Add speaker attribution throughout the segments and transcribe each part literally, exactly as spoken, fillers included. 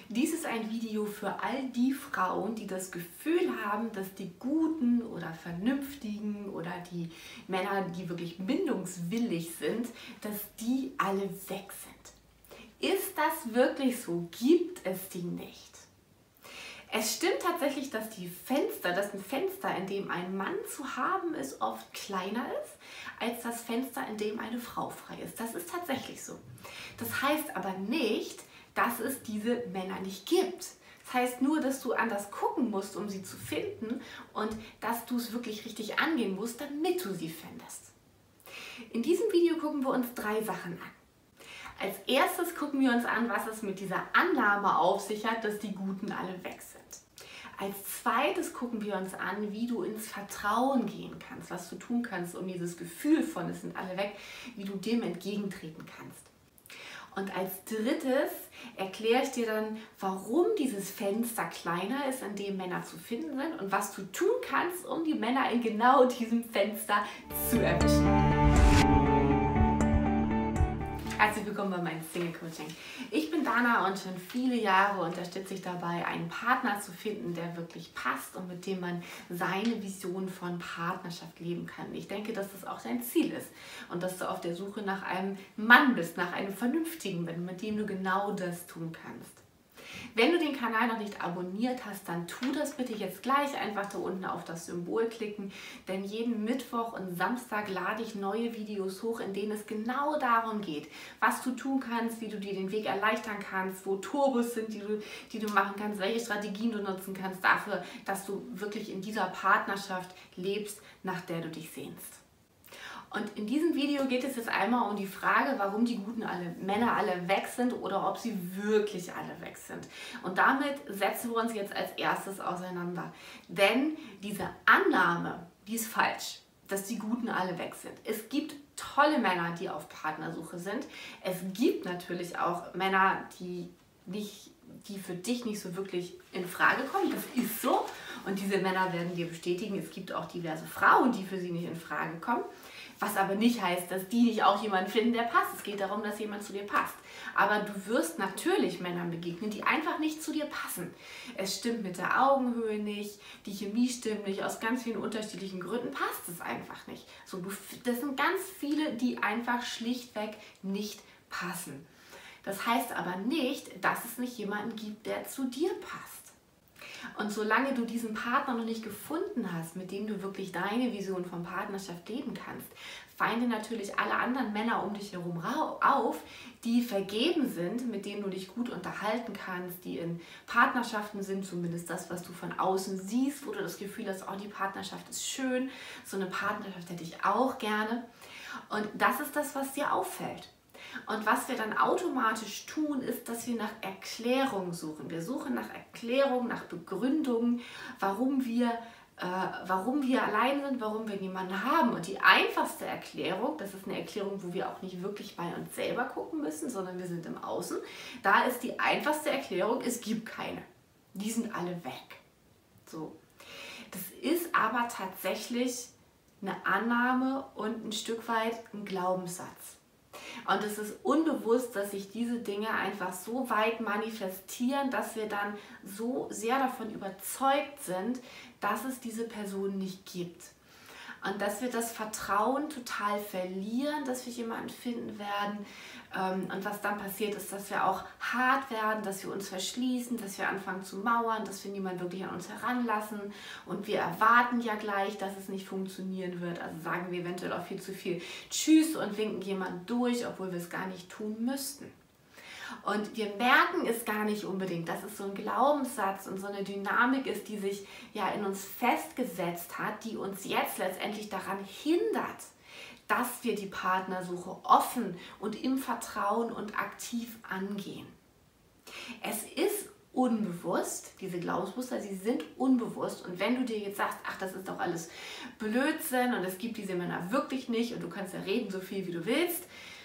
Speaker 1: Dies ist ein Video für all die Frauen, die das Gefühl haben, dass die guten oder vernünftigen oder die Männer, die wirklich bindungswillig sind, dass die alle weg sind. Ist das wirklich so? Gibt es die nicht? Es stimmt tatsächlich, dass die Fenster, dass ein Fenster, in dem ein Mann zu haben ist, oft kleiner ist, als das Fenster, in dem eine Frau frei ist. Das ist tatsächlich so. Das heißt aber nicht, dass es diese Männer nicht gibt. Das heißt nur, dass du anders gucken musst, um sie zu finden und dass du es wirklich richtig angehen musst, damit du sie findest. In diesem Video gucken wir uns drei Sachen an. Als erstes gucken wir uns an, was es mit dieser Annahme auf sich hat, dass die Guten alle weg sind. Als zweites gucken wir uns an, wie du ins Vertrauen gehen kannst, was du tun kannst, um dieses Gefühl von es sind alle weg, wie du dem entgegentreten kannst. Und als drittes erkläre ich dir dann, warum dieses Fenster kleiner ist, in dem Männer zu finden sind und was du tun kannst, um die Männer in genau diesem Fenster zu erwischen. Herzlich willkommen bei meinem Single Coaching. Ich bin Dana und schon viele Jahre unterstütze ich dabei, einen Partner zu finden, der wirklich passt und mit dem man seine Vision von Partnerschaft leben kann. Ich denke, dass das auch dein Ziel ist und dass du auf der Suche nach einem Mann bist, nach einem vernünftigen Mann, mit dem du genau das tun kannst. Wenn du den Kanal noch nicht abonniert hast, dann tu das bitte jetzt gleich. Einfach da unten auf das Symbol klicken, denn jeden Mittwoch und Samstag lade ich neue Videos hoch, in denen es genau darum geht, was du tun kannst, wie du dir den Weg erleichtern kannst, wo Turbos sind, die du, die du machen kannst, welche Strategien du nutzen kannst dafür, dass du wirklich in dieser Partnerschaft lebst, nach der du dich sehnst. Und in diesem Video geht es jetzt einmal um die Frage, warum die guten alle, Männer alle weg sind oder ob sie wirklich alle weg sind. Und damit setzen wir uns jetzt als erstes auseinander. Denn diese Annahme, die ist falsch, dass die Guten alle weg sind. Es gibt tolle Männer, die auf Partnersuche sind. Es gibt natürlich auch Männer, die, nicht, die für dich nicht so wirklich in Frage kommen. Das ist so. Und diese Männer werden dir bestätigen, es gibt auch diverse Frauen, die für sie nicht in Frage kommen. Was aber nicht heißt, dass die nicht auch jemanden finden, der passt. Es geht darum, dass jemand zu dir passt. Aber du wirst natürlich Männern begegnen, die einfach nicht zu dir passen. Es stimmt mit der Augenhöhe nicht, die Chemie stimmt nicht, aus ganz vielen unterschiedlichen Gründen passt es einfach nicht. So, du, das sind ganz viele, die einfach schlichtweg nicht passen. Das heißt aber nicht, dass es nicht jemanden gibt, der zu dir passt. Und solange du diesen Partner noch nicht gefunden hast, mit dem du wirklich deine Vision von Partnerschaft leben kannst, fallen dir natürlich alle anderen Männer um dich herum auf, die vergeben sind, mit denen du dich gut unterhalten kannst, die in Partnerschaften sind, zumindest das, was du von außen siehst, wo du das Gefühl hast, oh, die Partnerschaft ist schön, so eine Partnerschaft hätte ich auch gerne. Und das ist das, was dir auffällt. Und was wir dann automatisch tun, ist, dass wir nach Erklärung suchen. Wir suchen nach Erklärung, nach Begründungen, warum wir, äh, warum wir allein sind, warum wir niemanden haben. Und die einfachste Erklärung, das ist eine Erklärung, wo wir auch nicht wirklich bei uns selber gucken müssen, sondern wir sind im Außen. Da ist die einfachste Erklärung, es gibt keine. Die sind alle weg. So. Das ist aber tatsächlich eine Annahme und ein Stück weit ein Glaubenssatz. Und es ist unbewusst, dass sich diese Dinge einfach so weit manifestieren, dass wir dann so sehr davon überzeugt sind, dass es diese Person nicht gibt. Und dass wir das Vertrauen total verlieren, dass wir jemanden finden werden. Und was dann passiert ist, dass wir auch hart werden, dass wir uns verschließen, dass wir anfangen zu mauern, dass wir niemanden wirklich an uns heranlassen. Und wir erwarten ja gleich, dass es nicht funktionieren wird. Also sagen wir eventuell auch viel zu viel Tschüss und winken jemanden durch, obwohl wir es gar nicht tun müssten. Und wir merken es gar nicht unbedingt, dass es so ein Glaubenssatz und so eine Dynamik ist, die sich ja in uns festgesetzt hat, die uns jetzt letztendlich daran hindert, dass wir die Partnersuche offen und im Vertrauen und aktiv angehen. Es ist unbewusst, diese Glaubensmuster, sie sind unbewusst. Und wenn du dir jetzt sagst, ach, das ist doch alles Blödsinn und es gibt diese Männer wirklich nicht und du kannst ja reden so viel, wie du willst,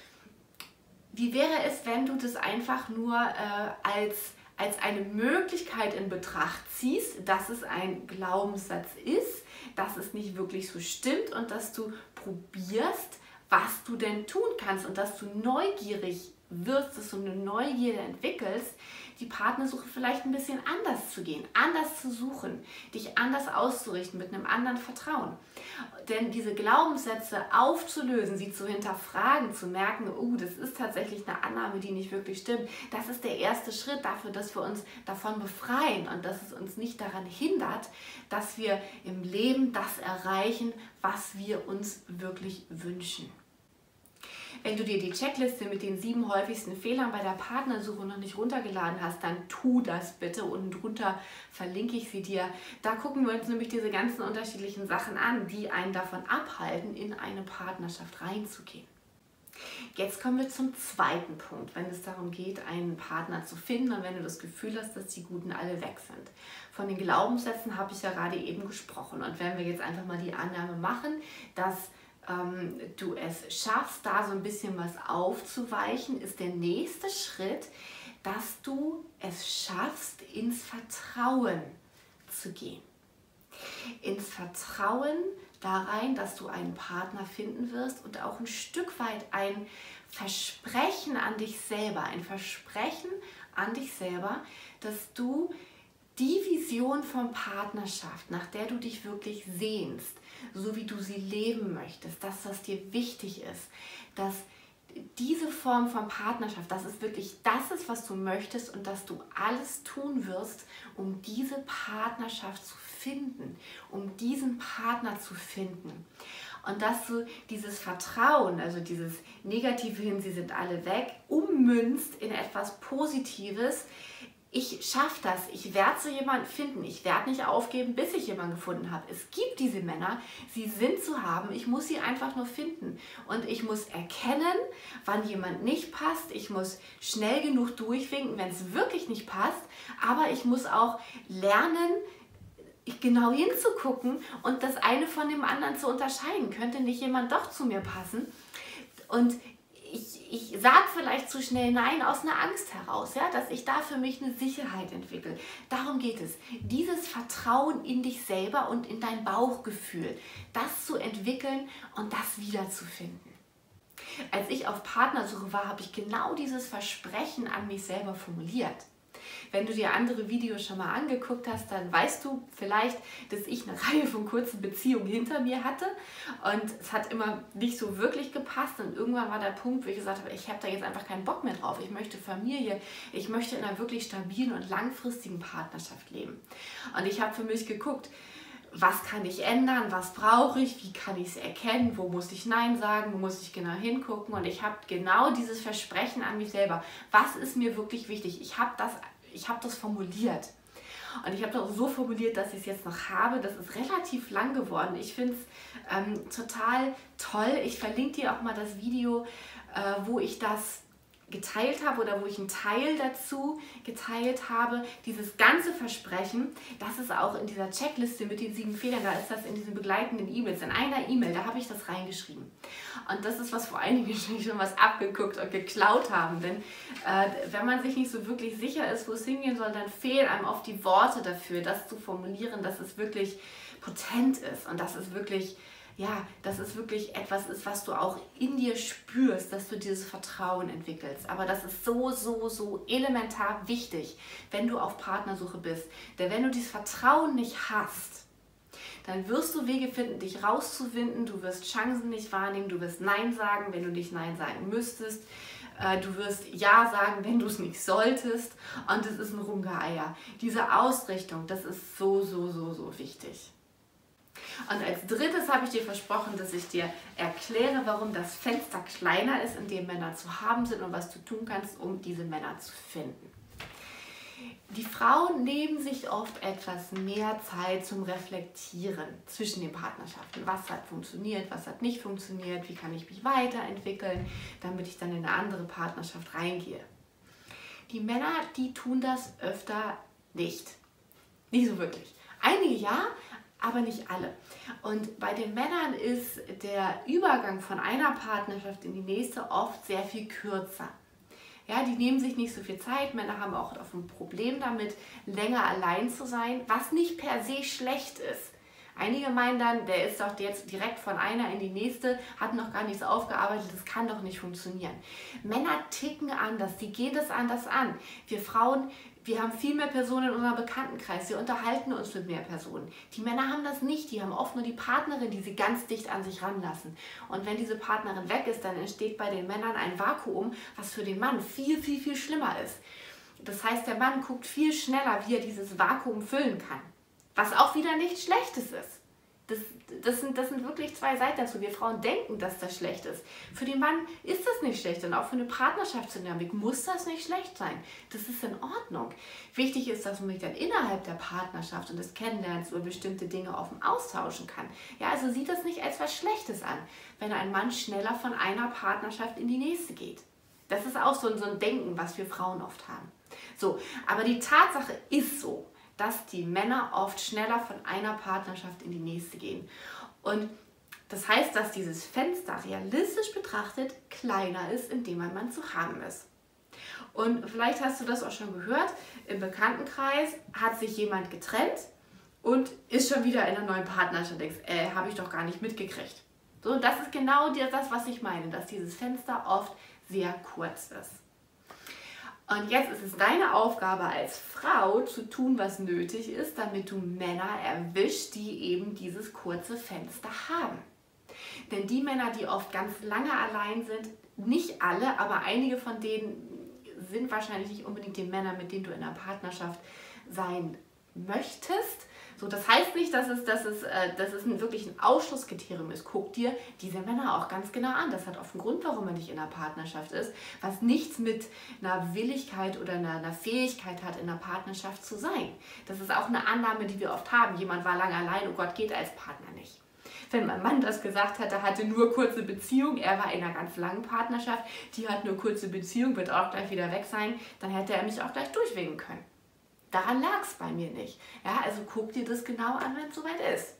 Speaker 1: wie wäre es, wenn du das einfach nur äh, als, als eine Möglichkeit in Betracht ziehst, dass es ein Glaubenssatz ist, dass es nicht wirklich so stimmt und dass du probierst, was du denn tun kannst und dass du neugierig wirst, dass du eine Neugierde entwickelst, die Partnersuche vielleicht ein bisschen anders zu gehen, anders zu suchen, dich anders auszurichten, mit einem anderen Vertrauen. Denn diese Glaubenssätze aufzulösen, sie zu hinterfragen, zu merken, oh, das ist tatsächlich eine Annahme, die nicht wirklich stimmt, das ist der erste Schritt dafür, dass wir uns davon befreien und dass es uns nicht daran hindert, dass wir im Leben das erreichen, was wir uns wirklich wünschen. Wenn du dir die Checkliste mit den sieben häufigsten Fehlern bei der Partnersuche noch nicht runtergeladen hast, dann tu das bitte. Unten drunter verlinke ich sie dir. Da gucken wir uns nämlich diese ganzen unterschiedlichen Sachen an, die einen davon abhalten, in eine Partnerschaft reinzugehen. Jetzt kommen wir zum zweiten Punkt, wenn es darum geht, einen Partner zu finden und wenn du das Gefühl hast, dass die Guten alle weg sind. Von den Glaubenssätzen habe ich ja gerade eben gesprochen. Und wenn wir jetzt einfach mal die Annahme machen, dass ähm, du es schaffst, da so ein bisschen was aufzuweichen, ist der nächste Schritt, dass du es schaffst, ins Vertrauen zu gehen. Ins Vertrauen da rein, dass du einen Partner finden wirst und auch ein Stück weit ein Versprechen an dich selber, ein Versprechen an dich selber, dass du die Vision von Partnerschaft, nach der du dich wirklich sehnst, so wie du sie leben möchtest, dass das dir wichtig ist, dass diese Form von Partnerschaft, dass es wirklich das ist, was du möchtest und dass du alles tun wirst, um diese Partnerschaft zu finden, um diesen Partner zu finden. Und dass du dieses Vertrauen, also dieses Negative hin, sie sind alle weg, ummünzt in etwas Positives. Ich schaffe das, ich werde so jemanden finden, ich werde nicht aufgeben, bis ich jemanden gefunden habe. Es gibt diese Männer, sie sind zu haben, ich muss sie einfach nur finden. Und ich muss erkennen, wann jemand nicht passt, ich muss schnell genug durchwinken, wenn es wirklich nicht passt, aber ich muss auch lernen, genau hinzugucken und das eine von dem anderen zu unterscheiden. Könnte nicht jemand doch zu mir passen? Und Ich, ich sage vielleicht zu schnell Nein aus einer Angst heraus, ja, dass ich da für mich eine Sicherheit entwickle. Darum geht es. Dieses Vertrauen in dich selber und in dein Bauchgefühl, das zu entwickeln und das wiederzufinden. Als ich auf Partnersuche war, habe ich genau dieses Versprechen an mich selber formuliert. Wenn du dir andere Videos schon mal angeguckt hast, dann weißt du vielleicht, dass ich eine Reihe von kurzen Beziehungen hinter mir hatte und es hat immer nicht so wirklich gepasst und irgendwann war der Punkt, wo ich gesagt habe, ich habe da jetzt einfach keinen Bock mehr drauf, ich möchte Familie, ich möchte in einer wirklich stabilen und langfristigen Partnerschaft leben. Und ich habe für mich geguckt, was kann ich ändern, was brauche ich, wie kann ich es erkennen, wo muss ich Nein sagen, wo muss ich genau hingucken und ich habe genau dieses Versprechen an mich selber, was ist mir wirklich wichtig, ich habe das, ich habe das formuliert und ich habe das auch so formuliert, dass ich es jetzt noch habe, das ist relativ lang geworden, ich finde es ähm, total toll, ich verlinke dir auch mal das Video, äh, wo ich das geteilt habe oder wo ich einen Teil dazu geteilt habe, dieses ganze Versprechen, das ist auch in dieser Checkliste mit den sieben Fehlern, da ist das in diesen begleitenden E-Mails, in einer E-Mail, da habe ich das reingeschrieben. Und das ist, was vor einigen schon was abgeguckt und geklaut haben, denn äh, wenn man sich nicht so wirklich sicher ist, wo es hingehen soll, dann fehlen einem oft die Worte dafür, das zu formulieren, dass es wirklich potent ist und dass es wirklich Ja, dass es wirklich etwas ist, was du auch in dir spürst, dass du dieses Vertrauen entwickelst. Aber das ist so, so, so elementar wichtig, wenn du auf Partnersuche bist. Denn wenn du dieses Vertrauen nicht hast, dann wirst du Wege finden, dich rauszuwinden. Du wirst Chancen nicht wahrnehmen, du wirst Nein sagen, wenn du nicht Nein sagen müsstest. Du wirst Ja sagen, wenn du es nicht solltest. Und es ist ein Rumgeeier. Diese Ausrichtung, das ist so, so, so, so wichtig. Und als drittes habe ich dir versprochen, dass ich dir erkläre, warum das Fenster kleiner ist, in dem Männer zu haben sind und was du tun kannst, um diese Männer zu finden. Die Frauen nehmen sich oft etwas mehr Zeit zum Reflektieren zwischen den Partnerschaften. Was hat funktioniert, was hat nicht funktioniert, wie kann ich mich weiterentwickeln, damit ich dann in eine andere Partnerschaft reingehe. Die Männer, die tun das öfter nicht. Nicht so wirklich. Einige ja, aber nicht alle. Und bei den Männern ist der Übergang von einer Partnerschaft in die nächste oft sehr viel kürzer. Ja, die nehmen sich nicht so viel Zeit. Männer haben auch oft ein Problem damit, länger allein zu sein, was nicht per se schlecht ist. Einige meinen dann, der ist doch jetzt direkt von einer in die nächste, hat noch gar nichts aufgearbeitet, das kann doch nicht funktionieren. Männer ticken anders, die gehen das anders an. Wir Frauen, wir haben viel mehr Personen in unserem Bekanntenkreis, wir unterhalten uns mit mehr Personen. Die Männer haben das nicht, die haben oft nur die Partnerin, die sie ganz dicht an sich ranlassen. Und wenn diese Partnerin weg ist, dann entsteht bei den Männern ein Vakuum, was für den Mann viel, viel, viel schlimmer ist. Das heißt, der Mann guckt viel schneller, wie er dieses Vakuum füllen kann. Was auch wieder nichts Schlechtes ist. Das, das, sind, das sind wirklich zwei Seiten dazu. Wir Frauen denken, dass das schlecht ist. Für den Mann ist das nicht schlecht und auch für eine Partnerschaftsdynamik muss das nicht schlecht sein. Das ist in Ordnung. Wichtig ist, dass man sich dann innerhalb der Partnerschaft und des Kennenlernens über bestimmte Dinge offen austauschen kann. Ja, also sieht das nicht als was Schlechtes an, wenn ein Mann schneller von einer Partnerschaft in die nächste geht. Das ist auch so ein, so ein Denken, was wir Frauen oft haben. So, aber die Tatsache ist so, dass die Männer oft schneller von einer Partnerschaft in die nächste gehen. Und das heißt, dass dieses Fenster realistisch betrachtet kleiner ist, in dem ein Mann zu haben ist. Und vielleicht hast du das auch schon gehört, im Bekanntenkreis hat sich jemand getrennt und ist schon wieder in einer neuen Partnerschaft und denkst, äh, habe ich doch gar nicht mitgekriegt. So, und das ist genau das, was ich meine, dass dieses Fenster oft sehr kurz ist. Und jetzt ist es deine Aufgabe als Frau zu tun, was nötig ist, damit du Männer erwischst, die eben dieses kurze Fenster haben. Denn die Männer, die oft ganz lange allein sind, nicht alle, aber einige von denen sind wahrscheinlich nicht unbedingt die Männer, mit denen du in einer Partnerschaft sein möchtest. So, das heißt nicht, dass es, dass es, äh, dass es ein, wirklich ein Ausschlusskriterium ist. Guck dir diese Männer auch ganz genau an. Das hat oft einen Grund, warum man nicht in einer Partnerschaft ist, was nichts mit einer Willigkeit oder einer, einer Fähigkeit hat, in einer Partnerschaft zu sein. Das ist auch eine Annahme, die wir oft haben. Jemand war lange allein, oh Gott, geht als Partner nicht. Wenn mein Mann das gesagt hat, er hatte nur kurze Beziehung, er war in einer ganz langen Partnerschaft, die hat nur kurze Beziehung, wird auch gleich wieder weg sein, dann hätte er mich auch gleich durchwinken können. Daran lag es bei mir nicht. Ja, also guck dir das genau an, wenn es soweit ist.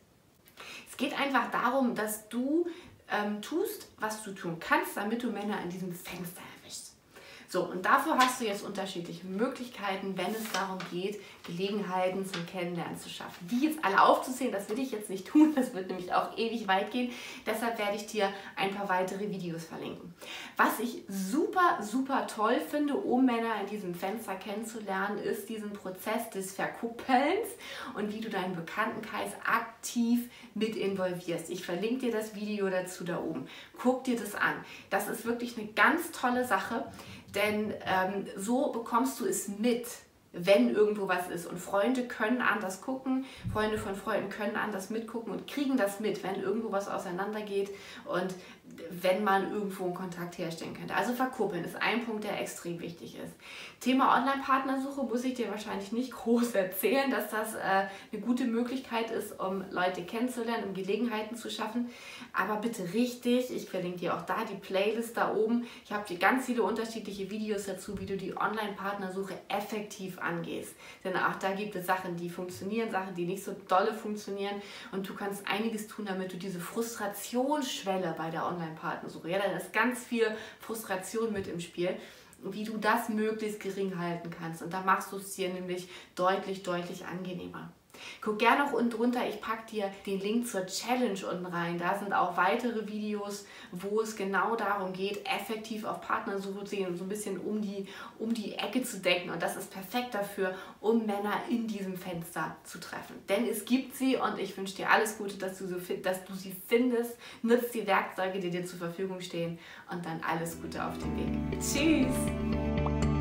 Speaker 1: Es geht einfach darum, dass du ähm, tust, was du tun kannst, damit du Männer in diesem Fenster erwischst. So, und dafür hast du jetzt unterschiedliche Möglichkeiten, wenn es darum geht, Gelegenheiten zum Kennenlernen zu schaffen. Die jetzt alle aufzuzählen, das will ich jetzt nicht tun, das wird nämlich auch ewig weit gehen. Deshalb werde ich dir ein paar weitere Videos verlinken. Was ich super, super toll finde, um Männer in diesem Fenster kennenzulernen, ist diesen Prozess des Verkuppelns und wie du deinen Bekanntenkreis aktiv mit involvierst. Ich verlinke dir das Video dazu da oben. Guck dir das an. Das ist wirklich eine ganz tolle Sache. Denn ähm, so bekommst du es mit, wenn irgendwo was ist. Und Freunde können anders gucken, Freunde von Freunden können anders mitgucken und kriegen das mit, wenn irgendwo was auseinandergeht und wenn man irgendwo einen Kontakt herstellen könnte. Also verkuppeln ist ein Punkt, der extrem wichtig ist. Thema Online-Partnersuche muss ich dir wahrscheinlich nicht groß erzählen, dass das äh, eine gute Möglichkeit ist, um Leute kennenzulernen, um Gelegenheiten zu schaffen. Aber bitte richtig, ich verlinke dir auch da die Playlist da oben. Ich habe dir ganz viele unterschiedliche Videos dazu, wie du die Online-Partnersuche effektiv angehst. Denn auch da gibt es Sachen, die funktionieren, Sachen, die nicht so dolle funktionieren. Und du kannst einiges tun, damit du diese Frustrationsschwelle bei der Online-Partnersuche, ja, da ist ganz viel Frustration mit im Spiel, wie du das möglichst gering halten kannst. Und da machst du es dir nämlich deutlich, deutlich angenehmer. Guck gerne auch unten drunter, ich packe dir den Link zur Challenge unten rein. Da sind auch weitere Videos, wo es genau darum geht, effektiv auf Partnersuche zu gehen und so ein bisschen um die, um die Ecke zu denken. Und das ist perfekt dafür, um Männer in diesem Fenster zu treffen. Denn es gibt sie und ich wünsche dir alles Gute, dass du, so, dass du sie findest. Nutz die Werkzeuge, die dir zur Verfügung stehen und dann alles Gute auf dem Weg. Tschüss!